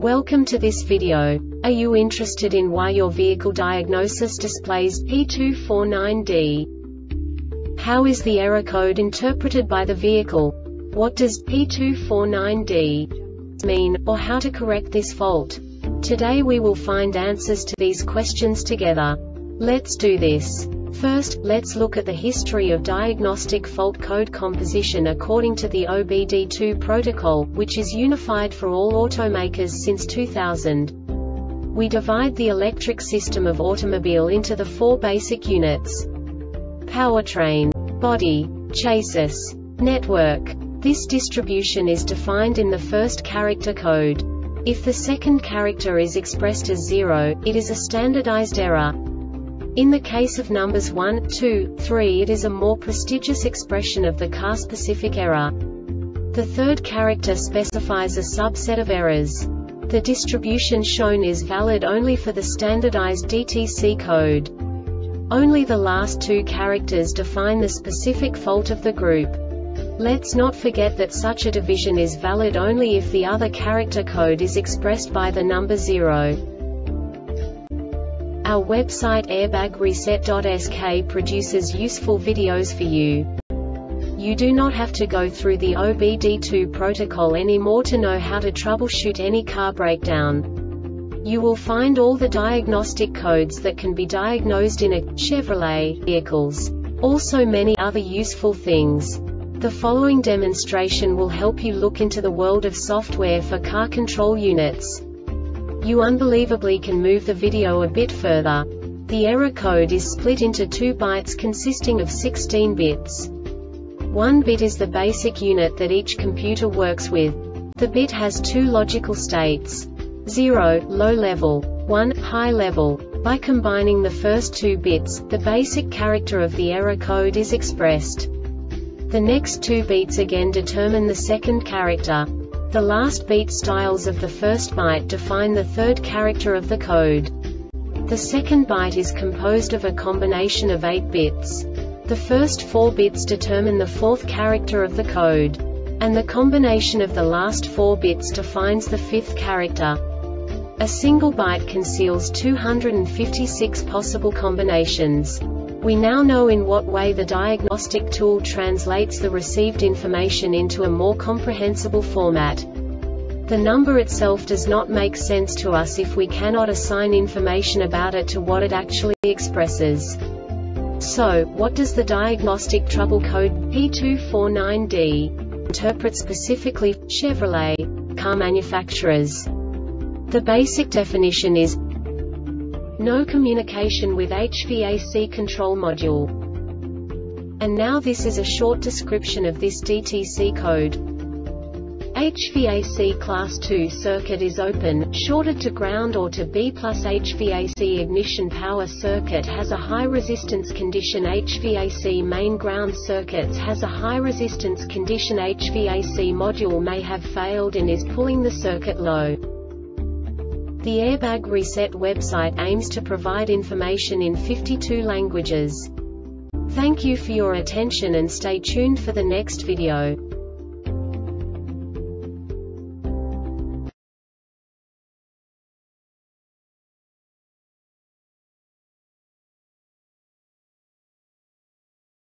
Welcome to this video. Are you interested in why your vehicle diagnosis displays P249D? How is the error code interpreted by the vehicle? What does P249D mean, or how to correct this fault? Today we will find answers to these questions together. Let's do this. First, let's look at the history of diagnostic fault code composition according to the OBD2 protocol, which is unified for all automakers since 2000. We divide the electric system of automobile into the four basic units: powertrain, body, chassis, network. This distribution is defined in the first character code. If the second character is expressed as 0, it is a standardized error. In the case of numbers 1, 2, 3, it is a more prestigious expression of the car-specific error. The third character specifies a subset of errors. The distribution shown is valid only for the standardized DTC code. Only the last two characters define the specific fault of the group. Let's not forget that such a division is valid only if the other character code is expressed by the number 0. Our website airbagreset.sk produces useful videos for you. You do not have to go through the OBD2 protocol anymore to know how to troubleshoot any car breakdown. You will find all the diagnostic codes that can be diagnosed in a Chevrolet vehicles. Also many other useful things. The following demonstration will help you look into the world of software for car control units. You unbelievably can move the video a bit further. The error code is split into 2 bytes consisting of 16 bits. 1 bit is the basic unit that each computer works with. The bit has 2 logical states: 0, low level, 1, high level. By combining the first 2 bits, the basic character of the error code is expressed. The next 2 beats again determine the second character. The last beat styles of the first byte define the third character of the code. The second byte is composed of a combination of 8 bits. The first 4 bits determine the fourth character of the code. And the combination of the last 4 bits defines the fifth character. A single byte conceals 256 possible combinations. We now know in what way the diagnostic tool translates the received information into a more comprehensible format. The number itself does not make sense to us if we cannot assign information about it to what it actually expresses. So, what does the diagnostic trouble code P249D interpret specifically for Chevrolet car manufacturers? The basic definition is no communication with HVAC control module. And now this is a short description of this DTC code. HVAC class 2 circuit is open, shorted to ground or to B+. HVAC ignition power circuit has a high resistance condition. HVAC main ground circuits has a high resistance condition. HVAC module may have failed and is pulling the circuit low. The Airbag Reset website aims to provide information in 52 languages. Thank you for your attention and stay tuned for the next video.